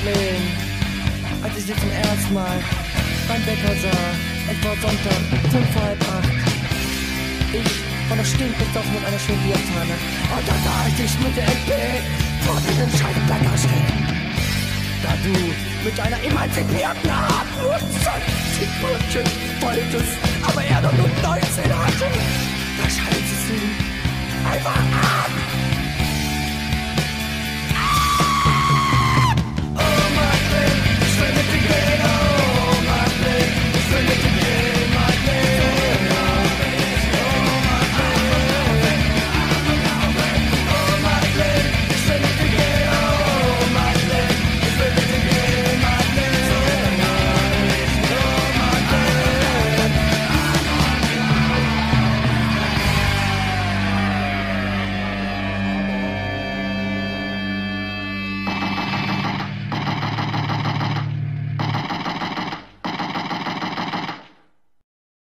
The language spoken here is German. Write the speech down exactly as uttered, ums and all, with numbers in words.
Kathleen, als ich sie zum ersten Mal beim Bäcker sah, etwa Sonntag, fünf vor halb acht. Ich war noch stinkbesoffen mit einer schönen Bierpfanne. Und da sah ich dich mit der L P vor diesem scheiß Bäcker stehen. Da du mit deiner emanzipierten Art nur zwanzig Brötchen wolltest, aber er doch nur neunzehn hatte. Da schaltest du einfach ab.